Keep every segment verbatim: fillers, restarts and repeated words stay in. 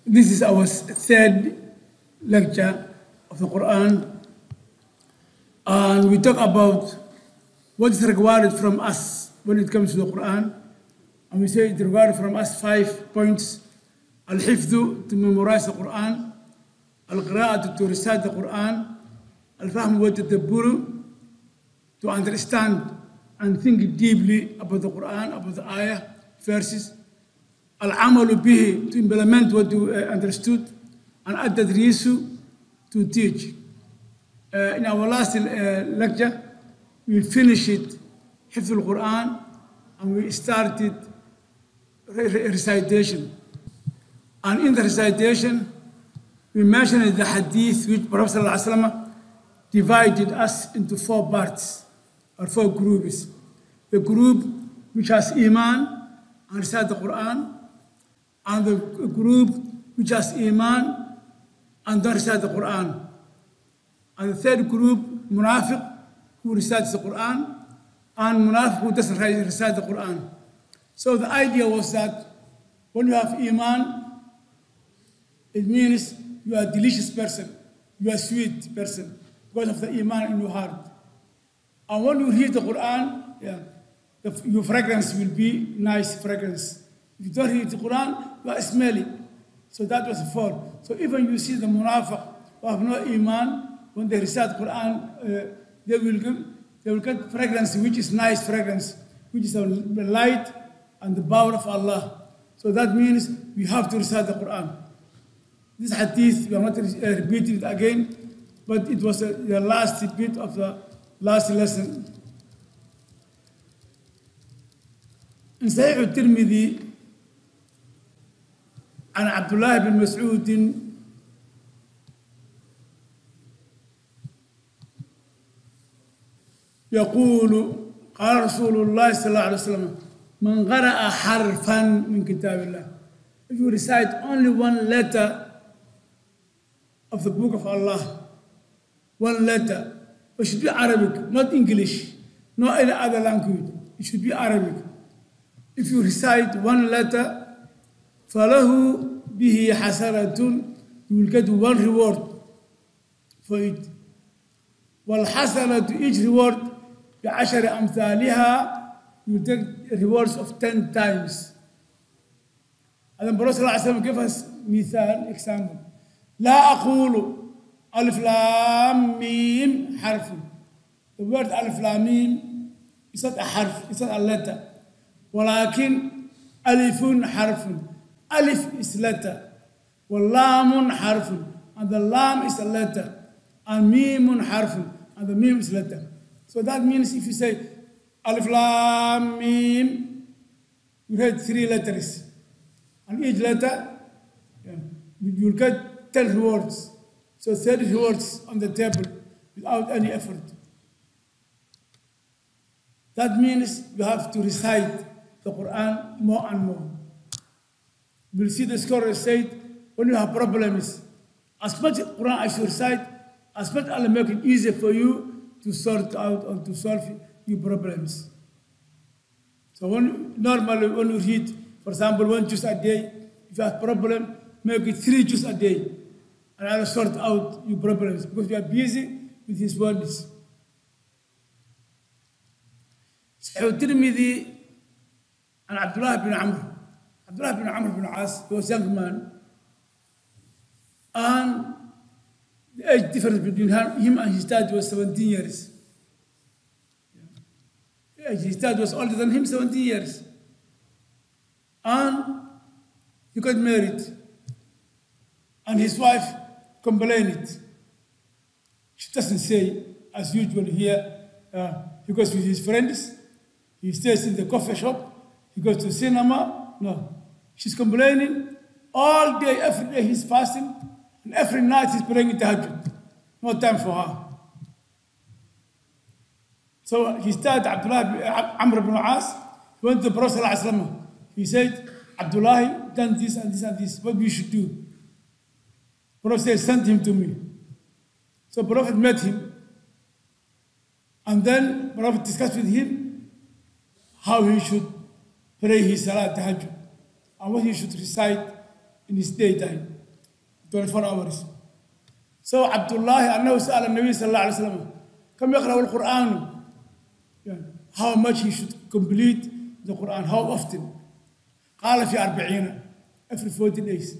This is our third lecture of the Quran, and we talk about what is required from us when it comes to the Quran, and we say it required from us five points: al-hifdhu, to memorize the Quran; al-qira'atu, to recite the Quran; al-fahmu wa tadabburu, to understand and think deeply about the Quran, about the ayah, verses; al-amalu bihi, to implement what you uh, understood; and at-tadrisu, to teach. Uh, in our last uh, lecture, we finished it, Hifz al-Quran, and we started re recitation. And in the recitation, we mentioned the hadith which Prophet ﷺ divided us into four parts, or four groups. The group which has Iman and recite the Quran, and the group which has Iman and don't recite the Quran. And the third group, Munafiq, who recites the Quran, and Munafiq who doesn't recite the Quran. So the idea was that when you have Iman, it means you are a delicious person, you are a sweet person, because of the Iman in your heart. And when you read the Quran, yeah, the, your fragrance will be nice fragrance. If you don't read the Quran, you are smelly. So that was the fall. So even you see the Munafiq who have no Iman, when they recite the Quran, uh, they will give, they will get fragrance, which is nice fragrance, which is the light and the power of Allah. So that means we have to recite the Quran. This hadith, we are not uh, repeating it again, but it was uh, the last bit of the last lesson. In Sahih al-Tirmidhi, عن عبد الله بن مسعود يقول قال رسول الله صلى الله عليه وسلم من قرأ حرفا من كتاب الله. If you recite only one letter of the book of Allah, one letter, it should be Arabic, not English, not any other language, it should be Arabic. If you recite one letter, فَلَهُ بِهِ حَسَنَةٌ, you will get one reward for it. وَالْحَسَنَةُ, each reward, بِعَشَرِ أَمْثَالِهَا, you will take rewards of ten times. And then Prophet ﷺ gave us مثال, example. لا أقول ألف لام ميم حرف. The word ألف لام ميم is not a حرف, it's not a letter. ولكن ألف حرف. Alif is letter, wallamun harfun, and the lam is a letter, and mimun harfun, and the mim is letter. So that means if you say alif lam mim, you have three letters, and each letter, yeah, you'll get ten rewards. So thirty rewards on the table without any effort. That means you have to recite the Quran more and more. We'll see the scholars said, when you have problems, as much Quran as you recite, as much Allah make it easier for you to sort out or to solve your problems. So when normally when you read, for example, one juice a day, if you have problem, make it three juice a day, and Allah sort out your problems because you are busy with His words. Sahih al-Tirmidhi and Abdullah bin Amr. Abdullah bin Amr bin As, he was a young man, and the age difference between him and his dad was seventeen years. His dad was older than him, seventeen years. And he got married, and his wife complained. She doesn't say, as usual here, uh, he goes with his friends, he stays in the coffee shop, he goes to cinema. No. She's complaining all day, every day he's fasting, and every night he's praying tahajjud. No time for her. So he started Abdullah Amr ibn As, he went to the Prophet ﷺ. He said, Abdullah done this and this and this, what we should do? Prophet said, send him to me. So Prophet met him, and then Prophet discussed with him how he should pray his salat tahajjud and what he should recite in his daytime. twenty-four hours. So Abdullah أنه سأل النبي صلى الله عليه وسلم كم يقرأ القرآن? Yeah. How much he should complete the Quran? How often? قال في أربعين, every forty days.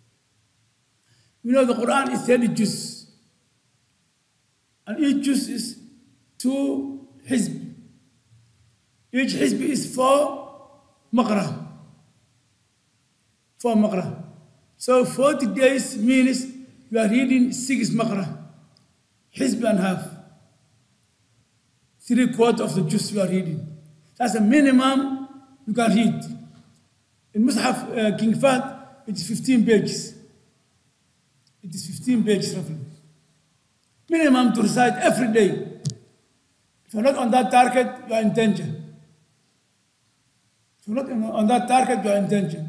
We know the Quran is thirty juz, and each juz is two hizb. Each hizb is four maqrah. Four maqrah. So forty days means you are reading six maqrah, hizb and half. Three quarters of the juz you are reading. That's the minimum you can read. In Mus'haf uh, King Fahd, it is fifteen pages. It is fifteen pages roughly. Minimum to recite every day. If you're not on that target, you are in danger. If you're not on that target, you are in danger.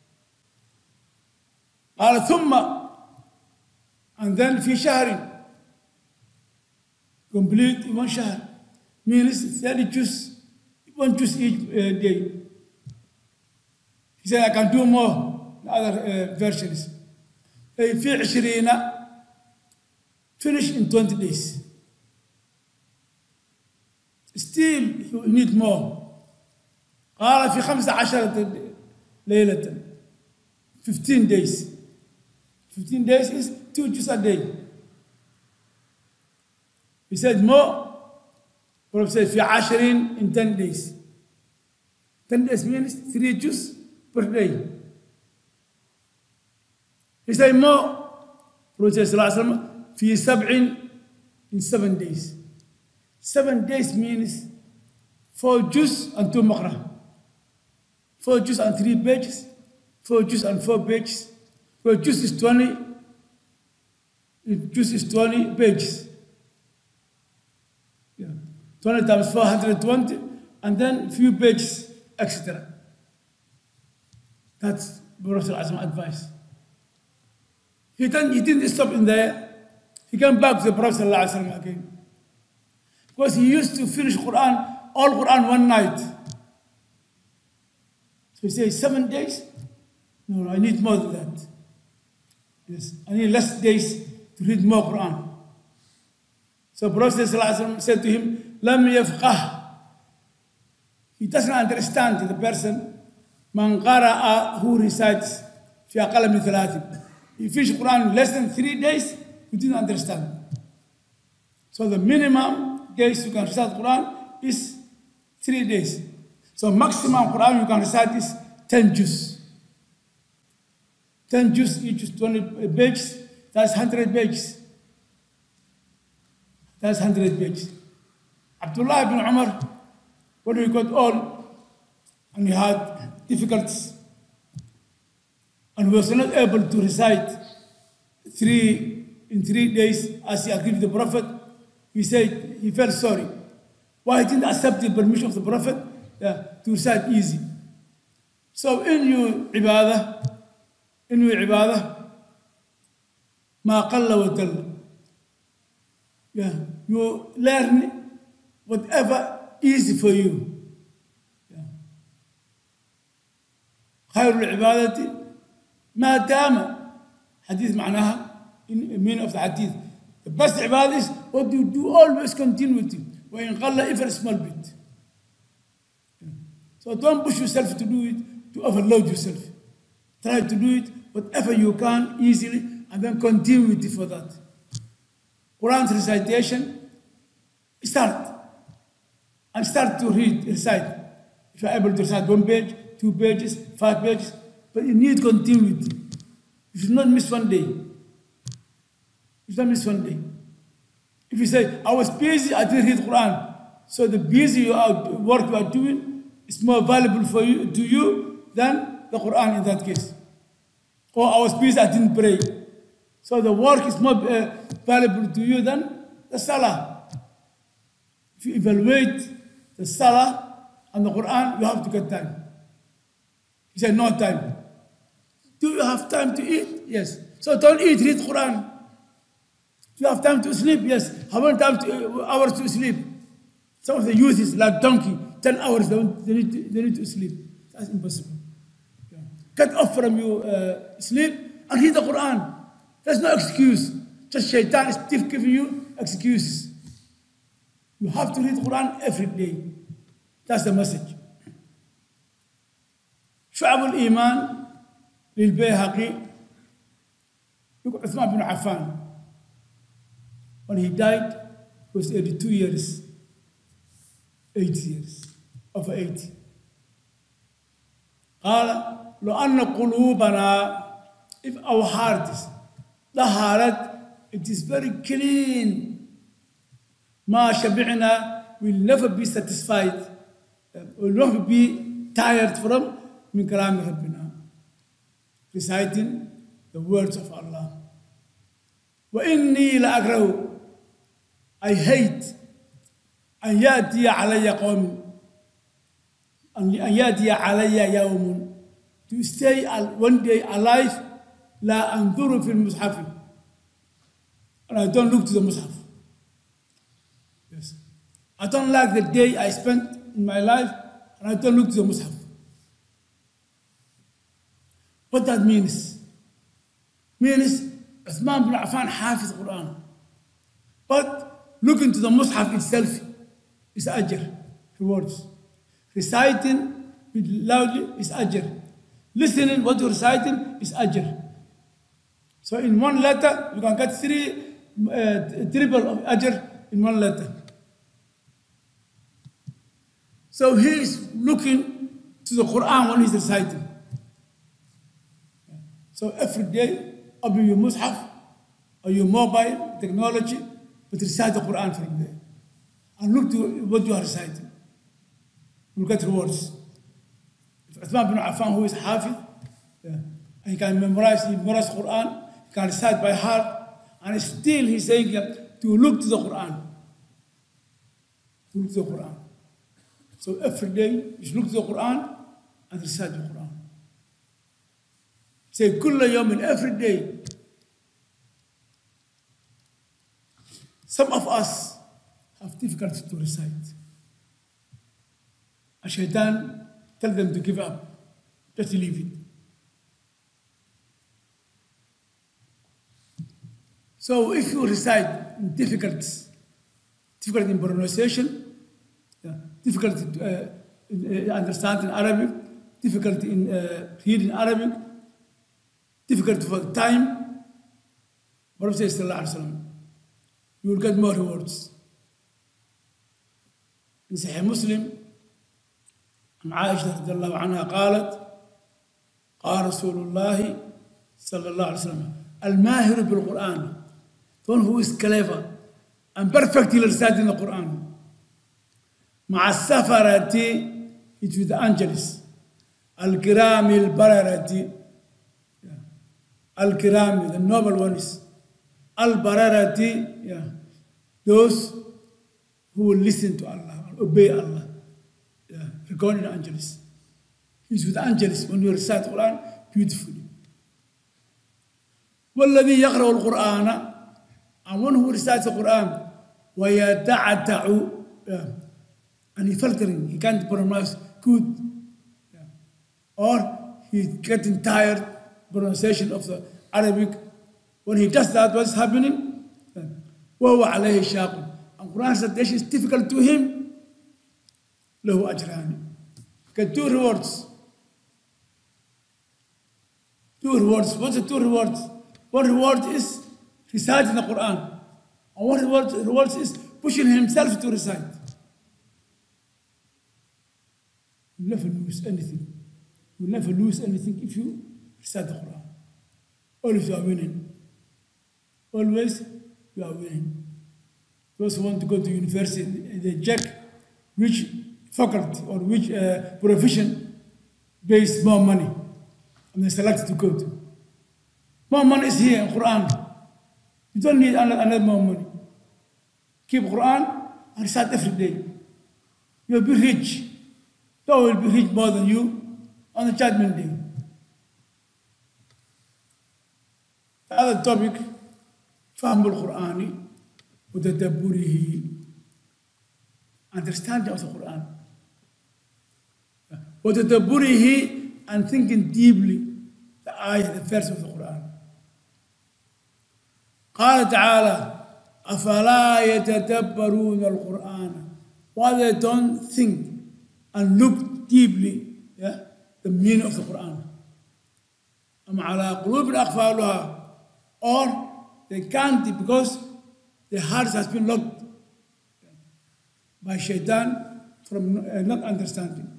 قال ثم, and then في شهر, complete one shahr, means thirty juz, one juz each uh, day. He said, I can do more, the other uh, versions. في عشرين, finish in twenty days. Still, you need more. قال في خمسة عشرة ليلة, fifteen days. fifteen days is two juz a day. He said more. Prophet said في عشرين in ten days. ten days means three juz per day. He said more. Prophet صلى الله عليه وسلم في سبع in seven days. Seven days means four juz and two maqrah. Four juz and three pages. Four juz and four pages. Four juz is twenty. Juz is twenty pages. Yeah. twenty times four hundred twenty, and then few pages, et cetera. That's Prophet Azam advice. He didn't, he didn't stop in there. He came back to the Prophet again. Because he used to finish Quran, all Quran one night. So he says, seven days? No, no, I need more than that. Yes, I need less days to read more Quran. So Prophet said to him, Lam yafqah. He doesn't understand the person. Man qara'a, who recites fi aqal min thalathim. He finished Quran in less than three days, you didn't understand. So the minimum days you can recite Quran is three days. So maximum Quran you can recite is ten juz. ten juz, each is twenty pages, that's one hundred pages. That's one hundred pages. Abdullah ibn Umar, when he got old and he had difficulties and was not able to recite three in three days as he agreed with the Prophet, he said he felt sorry. Why he didn't accept the permission of the Prophet yeah, to recite easy. So in your ibadah, in your ibadah, ma qalla wa dalla. Yeah, you learn whatever easy for you. خير العبادة ما دام. حديث معناها in meaning of the hadith. The best ibadah is what you do always continue with it. وإن قل even small bit. So don't push yourself to do it, to overload yourself. Try to do it whatever you can easily and then continue with it for that. Quran's recitation, start. And start to read, recite. If you're able to recite one page, two pages, five pages, but you need continuity. You should not miss one day. You should not miss one day. If you say, I was busy, I didn't read Quran, so the busy you are, work you are doing is more valuable for you to you than the Quran in that case. Or I was busy, I didn't pray. So the work is more uh, valuable to you than the Salah. If you evaluate the Salah and the Quran, you have to get time. He said, no time. Do you have time to eat? Yes. So don't eat, read Quran. Do you have time to sleep? Yes. How many time to, uh, hours to sleep? Some of the youth is like donkey. Ten hours, they, they, need, to, they need to sleep. That's impossible. Yeah. Cut off from your uh, sleep and read the Quran. There's no excuse. Just shaitan is still giving you excuses. You have to read Quran every day. That's the message. شعب الإيمان للبيهقي. Look at Uthman bin Affan. When he died, he was eighty-two years. eighty years. Over eighty. قال لو أن قلوبنا, if our hearts طهرت, it is very clean. ما شبعنا, will never be satisfied. Will never be tired from من كلام ربنا. Reciting the words of Allah. وإني لأكره, I hate أن يأتي علي قوم, أن يأتي علي يوم, to stay one day alive لا أنظر في المصحف, and I don't look to the mushaf. Yes, I don't like the day I spent in my life and I don't look to the mushaf. What that means? Means Uthman bin Affan حافظ Quran, but looking to the mushaf itself is ajr, rewards. Reciting loudly is ajr. Listening what you're reciting is ajr. So in one letter you can get three uh, triple of ajr in one letter. So he is looking to the Quran when he's reciting. So every day, open your mushaf or your mobile technology, but recite the Quran from there. And look to what you are reciting. You'll get rewards. If Uthman bin Affan, who is Hafiz, yeah, and he can memorize, he memorize Quran, he can recite by heart, and still he's saying to look to the Quran. To look to the Quran. So every day, you should look to the Quran and recite the Quran. Say كل يوم, every day. Some of us have difficulty to recite. A shaitan tell them to give up, just leave it. So if you recite difficulties, difficult in pronunciation, yeah, difficult uh, in uh, understanding Arabic, difficult in uh, reading Arabic, difficult for time, Prophet says, you will get more rewards. In Sahih Muslim, عن عائشة رضي الله عنها قالت قال رسول الله صلى الله عليه وسلم الماهر بالقرآن, the one who is clever and perfectly reciting the Quran, مع السفرة, it with the angels, الكرام البررة, الكرام, the noble ones, البررة, yeah, those who will listen to Allah, obey Allah. Yeah, regarding the angels. He's with the angels when you recite the Quran beautifully. والذي يقرأ القرآن, and one who recites the Quran ويتعتع, yeah, and he's faltering, he can't pronounce good, yeah, or he's getting tired pronunciation of the Arabic. When he does that, what's happening? وهو عليه شاق, and Quran recitation is difficult to him. له أجران. Get two rewards. Two rewards. What's the two rewards? One reward is reciting the Quran. And one reward, reward is pushing himself to recite. You never lose anything. You never lose anything if you recite the Quran. Always you are winning. Always you are winning. Those who want to go to university, they check which faculty or which uh, profession pays more money, and they select to go to. More money is here in Quran. You don't need another, another more money. Keep Quran and recite every day. You'll be rich. God will be rich more than you on the judgment day. The other topic, فهم القرآن وتدبره, understanding of the Quran. وتدبره, and thinking deeply the ayah, the verse of the Quran. قال تعالى أفلا يتدبرون القرآن. Why they don't think and look deeply, yeah, the meaning of the Quran. أم على قلوب أقفالها, or they can't because their hearts has been locked by shaitan from uh, not understanding.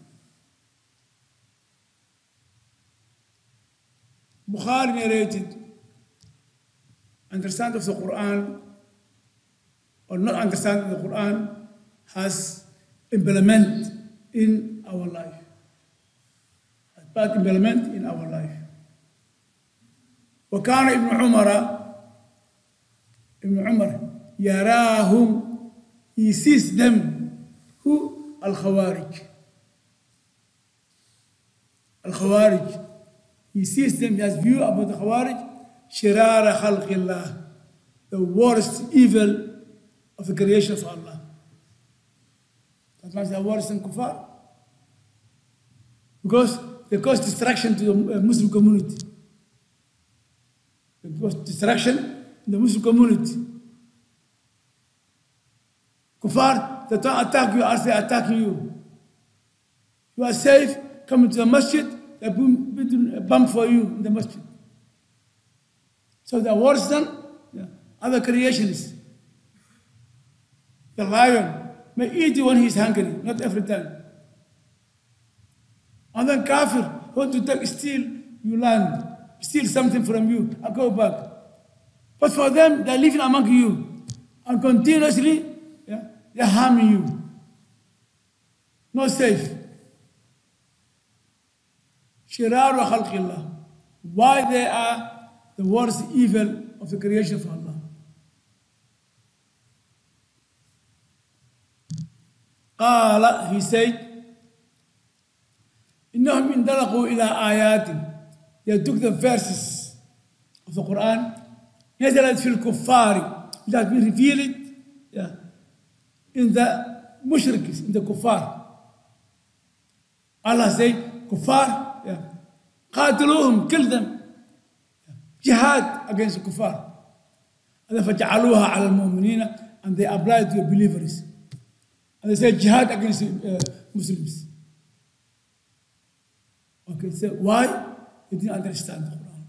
Bukhari narrated understanding of the Quran or not understanding the Quran has implement in our life. Has bad implement in our life. وكان ابن عمر ابن عمر يراهم, he sees them, who? الخوارج. الخوارج, he sees them, he has view about the Khawarij, شرار خلق الله, the worst evil of the creation of Allah. That means they are worse than kuffar, because they cause distraction to the Muslim community. They cause distraction in the Muslim community. Kuffar, they don't attack you as they are attacking you. You are safe, coming to the masjid, they build a bomb for you in the masjid. So they are worse than other creationists. The lion may eat you when he's hungry, not every time. And then kafir, want to take, steal your land, steal something from you, and go back. But for them, they're living among you, and continuously, yeah, they're harming you. Not safe. Shiraru khalqillah. Why they are the worst evil of the creation of Allah. قال, he said, إنهم انطلقوا إلى آيات, they took the verses of the Quran, نزلت في الكفار, it has been revealed, yeah, in the mushrikis, in the kuffar. Allah said, kuffar, yeah, قاتلوهم, kill them, jihad against the kuffar. And they فجعلوها على المؤمنين, and they applied to the believers. And they said jihad against uh, Muslims. Okay, so why? They didn't understand the Quran.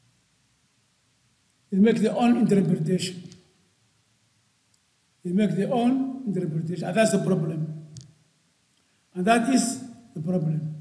They make their own interpretation. They make their own interpretation. And that's the problem. And that is the problem.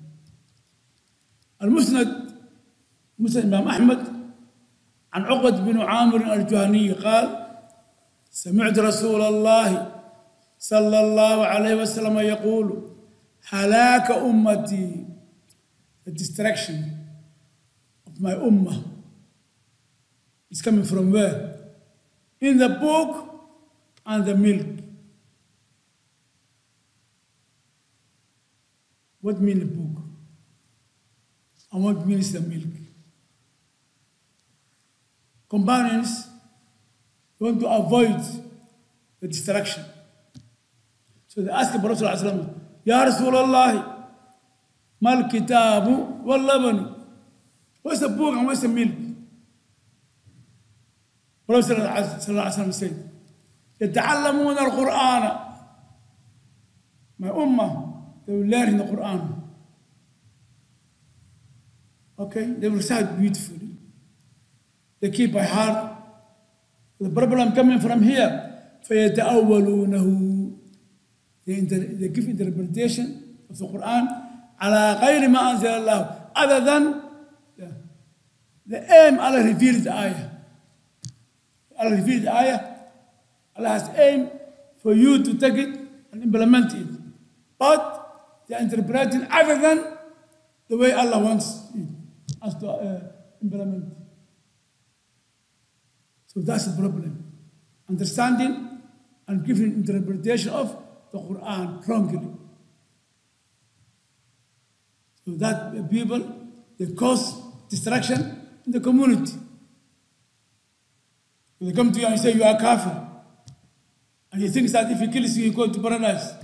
المسند مسند الإمام أحمد عن عقبة بن عامر الجهني قال سمعت رسول الله صلى الله عليه وسلم يقول هلاك أمتي, the destruction of my ummah is coming from where? In the book and the milk. What means the book? And what means the milk? Companions want to avoid the destruction. So they ask the Prophet ﷺ, Ya Rasulullah, mal kitabu wal labani. What's the book and what's the milk? Prophet ﷺ said, يتعلمون القرآن. My ummah, they will learn the Quran. Okay, they will recite beautifully. They keep by heart. The problem coming from here, فيتأولونه. They, inter, they give interpretation of the Quran على غير ما أنزل الله, other than yeah, the aim Allah revealed the ayah. Allah revealed the ayah. Allah has aim for you to take it and implement it. But they are interpreting other than the way Allah wants it, us to uh, implement it. So that's the problem. Understanding and giving interpretation of the Quran wrongly. So that people, they cause distraction in the community. They come to you and say you are kafir. And he thinks that if he kills you, he goes to paradise.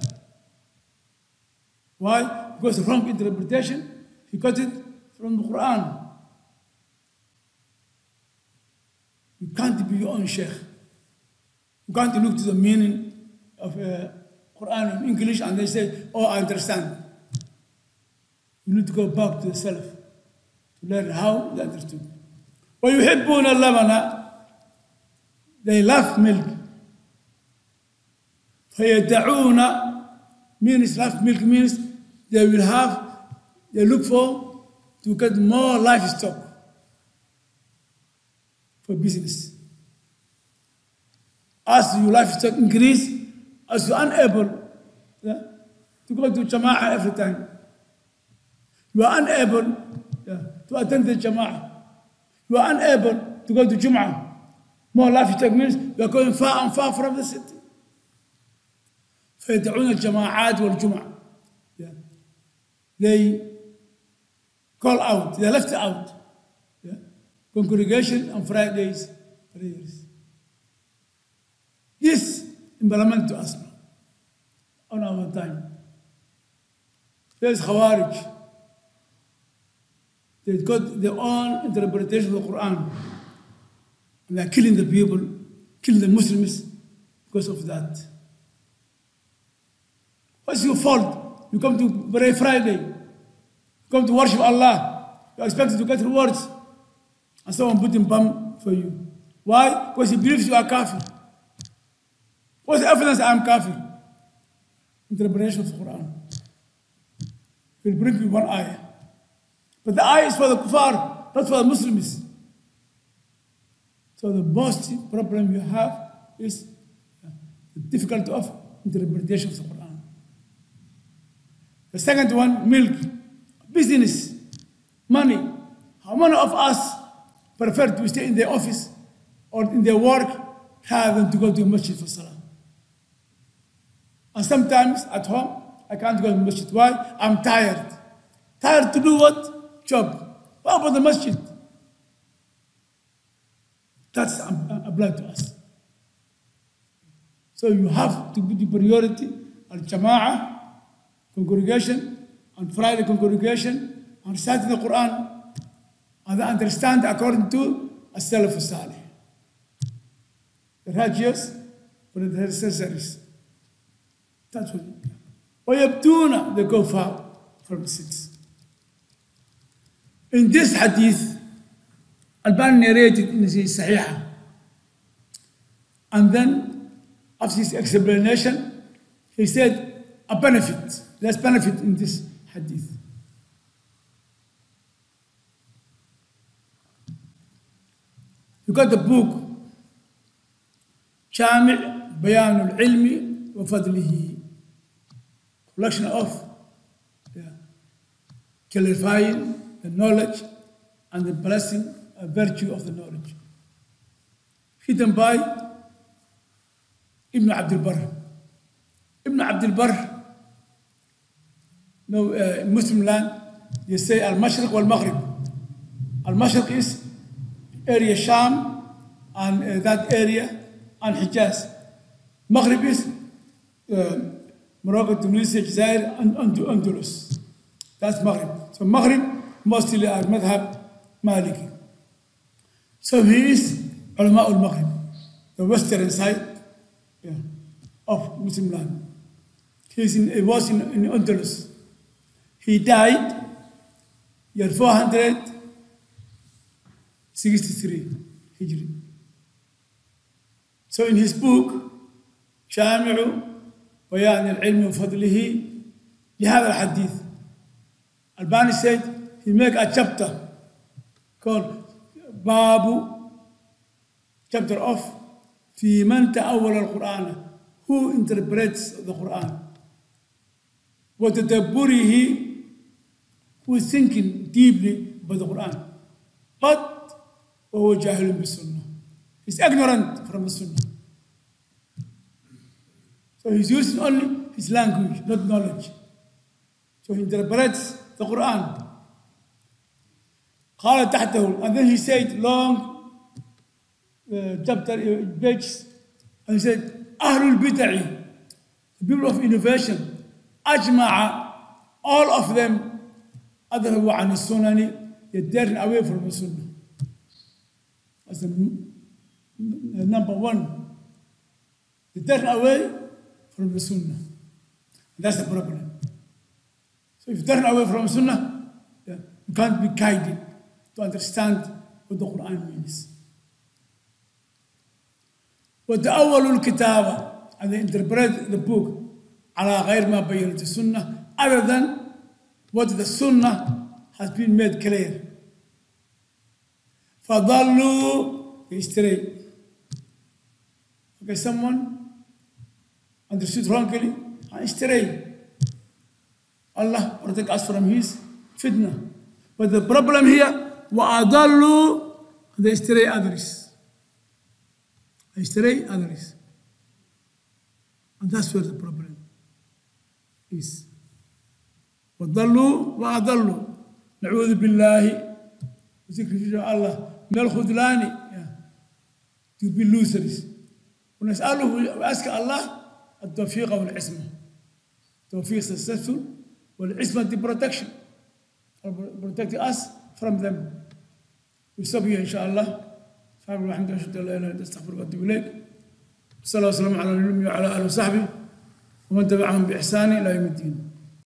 Why? Because wrong interpretation, he got it from the Quran. You can't be your own sheikh. You can't look to the meaning of uh, Quran in English and they say, oh, I understand. You need to go back to the Salaf to learn how they understood. وَيُحِبُّونَ اللَّبَنَ. They love milk. فَيَدَعُونَ means love milk means they will have, they look for to get more livestock for business. As your livestock increase, as you're unable yeah, to go to Jama'ah every time. You are unable yeah, to attend the Jama'ah. You are unable to go to Jum'ah. More livestock means you are going far and far from the city. فيدعون الجماعات والجمع. Yeah. They call out, they left out. Yeah. Congregation on Fridays, prayers. This implement to us now, on our time. There's Khawarij. They've got their own interpretation of the Quran. And they're killing the people, killing the Muslims because of that. What's your fault? You come to pray Friday. You come to worship Allah. You're expected to get rewards. And someone put in bomb for you. Why? Because he believes you are kafir. What's the evidence I am kafir? Interpretation of the Quran. He'll bring you one ayah. But the ayah is for the kuffar, not for the Muslims. So the most problem you have is the difficulty of interpretation of the Quran. The second one, milk, business, money. How many of us prefer to stay in their office or in their work rather than to go to a masjid for salah? And sometimes at home, I can't go to the masjid. Why? I'm tired. Tired to do what? Job. What about the masjid? That's applied to us. So you have to put the priority on Jama'ah, congregation, on Friday congregation, on reciting the Quran, and understand according to as-Salaf as-Salih. The religious for the necessaries. That's what it is. وَيَبْتُونَ, they go far from the sins. In this hadith, Albani narrated in his Sahih. And then, after his explanation, he said, a benefit. There's benefit in this hadith. You got the book, Jami' Bayan al-Ilmi wa Fadlihi. Collection of yeah, clarifying the knowledge and the blessing and virtue of the knowledge. Written by Ibn Abdul Barr. Ibn Abdul Barr, no, uh, Muslim land, they say Al-Mashriq wal-Maghrib. Al-Mashriq is area Sham and uh, that area and Hijaz. Maghrib is uh, Morocco, Tunisia, Jazair, and Andalus. That's Maghrib. So Maghrib mostly are Madhab Maliki. So he is Ulama al-Maghrib, the western side yeah, of Muslim land. He's in, he was in, in Andalus. He died year four hundred sixty-three Hijri. So in his book, Jami'u Bayan al-Ilmi wa Fadlihi, لهذا الحديث, Albani said he make a chapter called Babu, chapter of في من تأول القرآن, who interprets the Quran, وتدبره, who is thinking deeply about the Quran, but وهو جاهل بالسنة, he's ignorant from the Sunnah. So he's using only his language, not knowledge. So he interprets the Quran. قال تحته, and then he said long uh, chapter uh, pages, and he said أهل البدع, the people of innovation, أجمع, all of them أذهبوا عن السنن, they turn away from the Sunnah. That's the number one, they turn away from the Sunnah. That's the problem. So if you turn away from Sunnah, yeah, you can't be guided to understand what the Quran means. وتأولوا الكتاب, and they interpret the book على غير ما بينت السنة, other than what the Sunnah has been made clear. فضلوا, they stray. Okay, someone understood wrongly and stray. Allah protect us from his fitna. But the problem here, وأضلوا, they stray others. They stray others. And that's where the problem is. وضلوا وأضلوا. نعوذ بالله وذكر الله من الخذلان, to be losers. ونسأله وأسك الله التوفيق والعصمة. توفيق successful والعصمة the protection, or protect us from them. We stop here إن شاء الله. سبحان الله الحمد لله أشهد أن لا إله إلا أنت أستغفرك وأتوب إليك. صلى الله وسلم على النبي وعلى آله وصحبه ومن تبعهم بإحسان إلى يوم الدين.